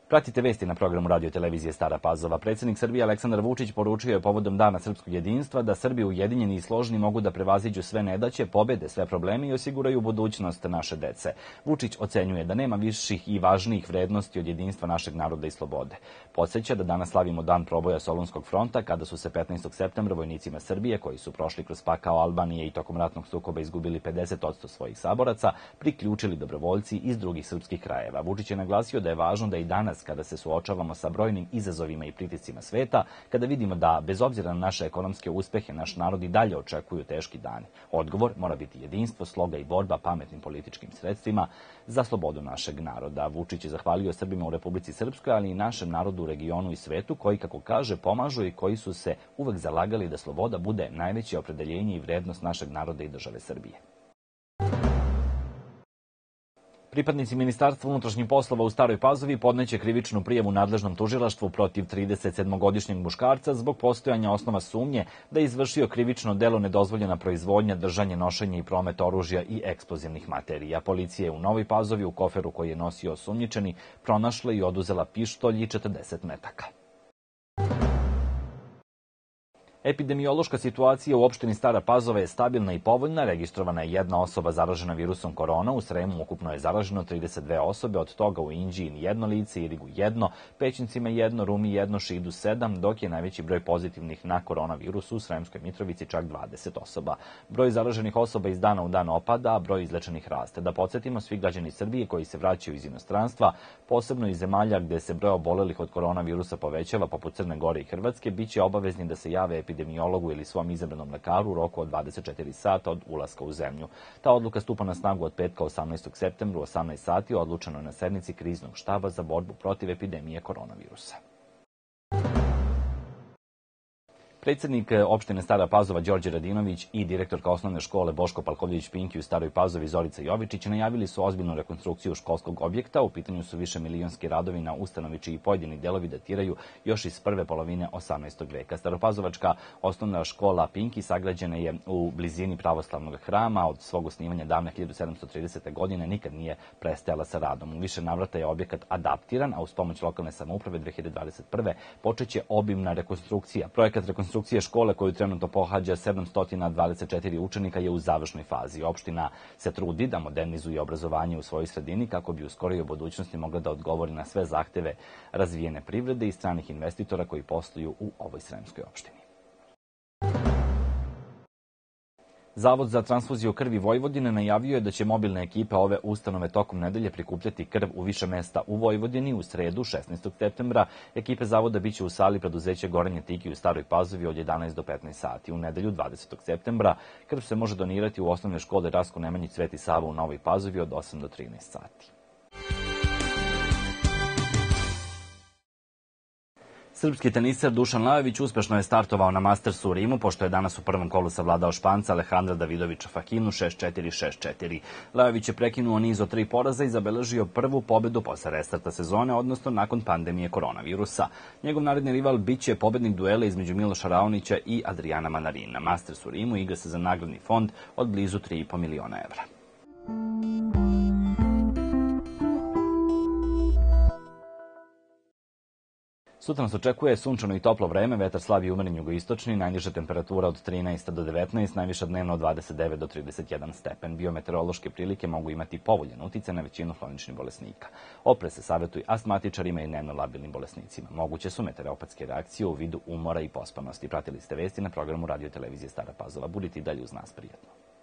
Pratite vesti na programu radio televizije Stara Pazova. Predsjednik Srbije Aleksandar Vučić poručio je povodom Dana srpskog jedinstva da Srbi ujedinjeni i složni mogu da prevaziđu sve nedaće, pobede sve probleme i osiguraju budućnost naše dece. Vučić ocenjuje da nema viših i važnijih vrednosti od jedinstva našeg naroda i slobode. Podsjeća da danas slavimo dan proboja Solunskog fronta, kada su se 15. septembra vojnicima Srbije, koji su prošli kroz pakao Albanije i tokom ratnog sukoba izgubili 50% svojih saboraca, priključili dobrovoljci iz drugih srpskih krajeva. Vučić je naglasio da je važno da i danas, kada se suočavamo sa brojnim izazovima i pritiscima sveta, kada vidimo da, bez obzira na naše ekonomske uspehe, naš narod i dalje očekuju teški dani. Odgovor mora biti jedinstvo, sloga i borba pametnim političkim sredstvima za slobodu našeg naroda. Vučić je zahvalio Srbima u Republici Srpskoj, ali i našem narodu u regionu i svetu, koji, kako kaže, pomažu i koji su se uvek zalagali da sloboda bude najveće opredeljenje i vrednost našeg naroda i države Srbije. Pripadnici Ministarstva unutrašnjih poslova u Staroj Pazovi podneće krivičnu prijavu nadležnom tužilaštvu protiv 37-godišnjeg muškarca zbog postojanja osnova sumnje da je izvršio krivično delo nedozvoljena proizvodnja, držanje, nošenje i promet oružja i eksplozivnih materija. Policija je u Novoj Pazovi u koferu koji je nosio osumnjičeni pronašla i oduzela pištolj i 40 metaka. Epidemiološka situacija u opštini Stara Pazova je stabilna i povoljna. Registrovana je jedna osoba zaražena virusom korona. U Sremu ukupno je zaraženo 32 osobe, od toga u Inđiji 1 lice, Irigu 1, Pećincima 1, Rumi 1, Šidu 7, dok je najveći broj pozitivnih na koronavirusu u Sremskoj Mitrovici čak 20 osoba. Broj zaraženih osoba iz dana u dan opada, a broj izlečenih raste. Da podsjetimo, svi građani Srbije koji se vraćaju iz inostranstva, posebno iz zemalja gde se broj obolelih od koronavirusa povećava, poput Crne Gore i Hrvatske, biće obavezni da se jave epidemiologu ili svom izabranom lekaru u roku od 24 sata od ulaska u zemlju. Ta odluka stupa na snagu od petka 18. septembra u 18 sati, odlučeno je na sednici kriznog štaba za borbu protiv epidemije koronavirusa. Predsjednik opštine Stara Pazova Đorđe Radinović i direktorka osnovne škole Boško Palkovljević-Pinki u Staroj Pazovi Zorica Jovičić najavili su ozbiljnu rekonstrukciju školskog objekta. U pitanju su višemilionski radovi na ustanovi čiji pojedini delovi datiraju još iz prve polovine 18. veka. Staropazovačka osnovna škola Pinki sagrađena je u blizini pravoslavnog hrama. Od svog osnivanja davne 1730. godine nikad nije prestajala sa radom. U više navrata je objekat adaptiran, a uz pomoć lokalne samouprave 2021. počeće obimna rekonstrukcija. Projekat rekonstrukcije škole koju trenutno pohađa 724 učenika je u završnoj fazi. Opština se trudi da modernizuje obrazovanje u svojoj sredini kako bi u skorijoj budućnosti mogla da odgovori na sve zahteve razvijene privrede i stranih investitora koji posluju u ovoj sremskoj opštini. Zavod za transfuziju krvi Vojvodine najavio je da će mobilne ekipe ove ustanove tokom nedelje prikupljati krv u više mesta u Vojvodini. U sredu, 16. septembra, ekipe zavoda biće u sali preduzeća Gorenje Tiki u Staroj Pazovi od 11 do 15 sati. U nedelju, 20. septembra, krv se može donirati u osnovne škole Rasko Nemanjić Sveti Sava u Novoj Pazovi od 8 do 13 sati. Srpski teniser Dušan Lajović uspešno je startovao na Mastersu u Rimu, pošto je danas u prvom kolu savladao Španca Alejandra Davidovića Fokinu 6-4, 6-4. Lajović je prekinuo niz od 3 poraza i zabeležio prvu pobedu posle restarta sezone, odnosno nakon pandemije koronavirusa. Njegov naredni rival biće pobednik duela između Miloša Raonića i Adriana Manarina. Masters u Rimu igra se za nagradni fond od blizu 3,5 miliona evra. Sutra nas očekuje sunčano i toplo vreme, vetar slab i umeren jugoistočni, najniža temperatura od 13 do 19, najviša dnevno od 29 do 31 stepen. Biometeorološke prilike mogu imati povoljan uticaj na većinu hroničnih bolesnika. Oprez se savjetuju astmatičarima i dnevno labilnim bolesnicima. Moguće su meteoropatske reakcije u vidu umora i pospanosti. Pratili ste vesti na programu radio televizije Stara Pazova. Budite i dalje uz nas, prijatno.